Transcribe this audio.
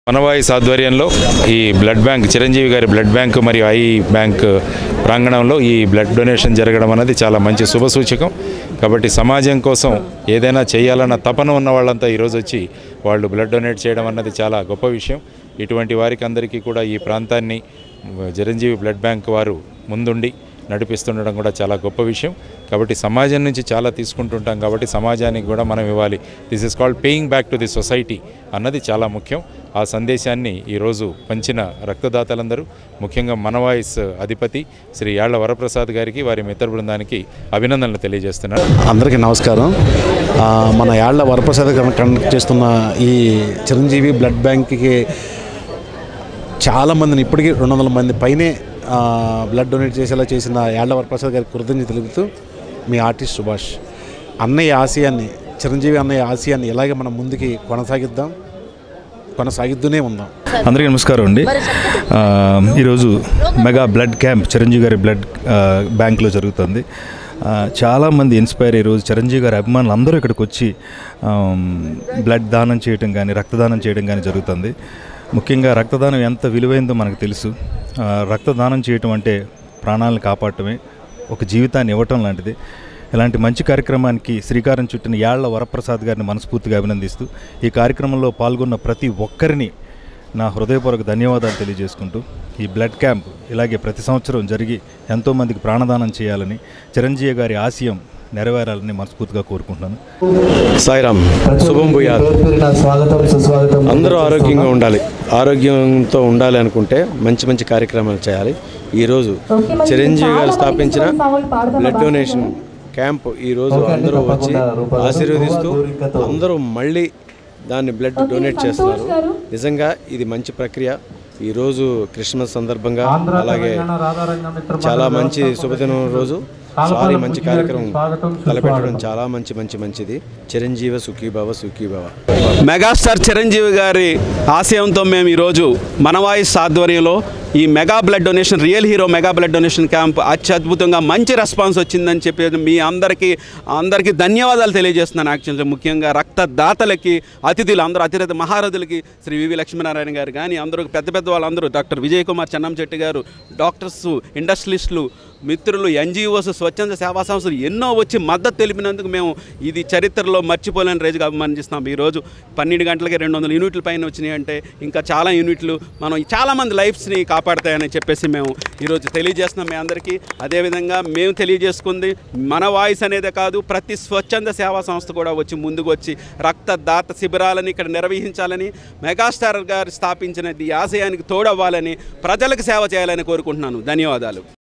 మనవాయిస్ ఆధ్వర్యంలో ఈ blood bank Chiranjeevi గారి బ్లడ్ బ్యాంక్ మరియు ఐ బ్యాంక్ ప్రాంగణంలో ఈ బ్లడ్ డొనేషన్ జరగడం అనేది చాలా మంచి శుభసూచకం. కాబట్టి సమాజం కోసం ఏదైనా చేయాలన్న తపన ఉన్న వాళ్ళంతా ఈరోజు వచ్చి వాళ్ళు బ్లడ్ డొనేట్ చేయడం అన్నది చాలా గొప్ప విషయం. ఇటువంటి వారికి అందరికీ కూడా ఈ ప్రాంతాన్ని చిరంజీవి బ్లడ్ బ్యాంక్ వారు ముందుండి నడిపిస్తుండడం కూడా చాలా గొప్ప విషయం. కాబట్టి సమాజం నుంచి చాలా తీసుకుంటుంటాం కాబట్టి సమాజానికి కూడా మనం ఇవ్వాలి. This is called paying back to the society అన్నది చాలా ముఖ్యం. ఆ సందేశాన్ని ఈరోజు పంచిన రక్తదాతలందరూ, ముఖ్యంగా మనవాయిస్ అధిపతి శ్రీ యాళ్ల వరప్రసాద్ గారికి, వారి మిత్ర బృందానికి అభినందనలు తెలియజేస్తున్నారు. అందరికీ నమస్కారం. మన యాళ్ల వరప్రసాద్ కండక్ట్ చేస్తున్న ఈ చిరంజీవి బ్లడ్ బ్యాంక్కి చాలామందిని, ఇప్పటికీ 200 మంది పైనే బ్లడ్ డొనేట్ చేసేలా చేసిన యాళ్ల వరప్రసాద్ గారికి కృతజ్ఞత తెలుపుతూ మీ ఆర్టిస్ట్ సుభాష్. అన్నయ్య ఆశయాన్ని, చిరంజీవి అన్నయ్య ఆశయాన్ని ఇలాగే మనం ముందుకి కొనసాగిద్దూనే ఉందాం. అందరికీ నమస్కారం అండి. ఈరోజు మెగా బ్లడ్ క్యాంప్ చిరంజీవి గారి బ్లడ్ బ్యాంక్లో జరుగుతుంది. చాలామంది ఇన్స్పైర్ ఈరోజు చిరంజీవి గారి అభిమానులు అందరూ ఇక్కడికి వచ్చి బ్లడ్ దానం చేయడం కానీ, రక్తదానం చేయడం కానీ జరుగుతుంది. ముఖ్యంగా రక్తదానం ఎంత విలువైందో మనకు తెలుసు. రక్తదానం చేయటం అంటే ప్రాణాలను కాపాడటమే, ఒక జీవితాన్ని ఇవ్వటం లాంటిది. ఇలాంటి మంచి కార్యక్రమానికి శ్రీకారం చుట్టిన యాళ్ల వరప్రసాద్ గారిని మనస్ఫూర్తిగా అభినందిస్తూ ఈ కార్యక్రమంలో పాల్గొన్న ప్రతి ఒక్కరిని నా హృదయపూర్వక ధన్యవాదాలు తెలియజేసుకుంటూ, ఈ బ్లడ్ క్యాంప్ ఇలాగే ప్రతి సంవత్సరం జరిగి ఎంతోమందికి ప్రాణదానం చేయాలని, చిరంజీవి గారి ఆశయం నెరవేరాలని మనస్ఫూర్తిగా కోరుకుంటున్నాను. సాయిరామ్, శుభం భూయాత్. అందరూ ఆరోగ్యంగా ఉండాలి. ఆరోగ్యంతో ఉండాలి అనుకుంటే మంచి మంచి కార్యక్రమాలు చేయాలి. ఈరోజు చిరంజీవి గారు స్థాపించిన బ్లడ్ డొనేషన్ క్యాంప్ ఈరోజు అందరూ వచ్చి ఆశీర్వదిస్తూ అందరూ మళ్ళీ దాన్ని బ్లడ్ డొనేట్ చేస్తున్నారు. నిజంగా ఇది మంచి ప్రక్రియ. ఈరోజు క్రిస్మస్ సందర్భంగా, అలాగే చాలా మంచి శుభదినం రోజు మంచి కార్యక్రమం తలపెట్టడం చాలా మంచిది. చిరంజీవి సుఖీభవ సుఖీభవ. మెగాస్టార్ చిరంజీవి గారి ఆశయంతో మేము ఈరోజు మనవాయిస్ ఆధ్వర్యంలో ఈ mega blood donation, real hero mega blood donation camp అత్యద్భుతంగా మంచి రెస్పాన్స్ వచ్చిందని చెప్పి మీ అందరికీ ధన్యవాదాలు తెలియజేస్తున్నాను. యాక్చువల్గా ముఖ్యంగా రక్తదాతలకి, అతిథి మహారథులకి శ్రీ వివి లక్ష్మీనారాయణ గారు కానీ, అందరూ పెద్ద వాళ్ళందరూ, డాక్టర్ విజయ్ కుమార్ చెన్నంచెట్టి గారు, డాక్టర్స్, ఇండస్ట్రియలిస్టులు, మిత్రులు, ఎన్జిఓస్, స్వచ్ఛంద సేవా సంస్థలు ఎన్నో వచ్చి మద్దతు తెలిపినందుకు మేము ఇది చరిత్రలో మర్చిపోలేని రేజుగా అభిమానిస్తున్నాం. ఈరోజు 12 గంటలకి 200 యూనిట్ల పైన వచ్చినాయి అంటే ఇంకా చాలా యూనిట్లు మనం చాలామంది లైఫ్స్ని కాపాడతాయని చెప్పేసి మేము ఈరోజు తెలియజేస్తున్నాం మీ అందరికీ. అదేవిధంగా మేము తెలియజేసుకుంది మన వాయిస్ అనేదే కాదు, ప్రతి స్వచ్ఛంద సేవా సంస్థ కూడా వచ్చి ముందుకు వచ్చి రక్తదాత శిబిరాలని ఇక్కడ నిర్వహించాలని, మెగాస్టార్ గారు స్థాపించిన ఈ ఆశయానికి తోడవ్వాలని, ప్రజలకు సేవ చేయాలని కోరుకుంటున్నాను. ధన్యవాదాలు.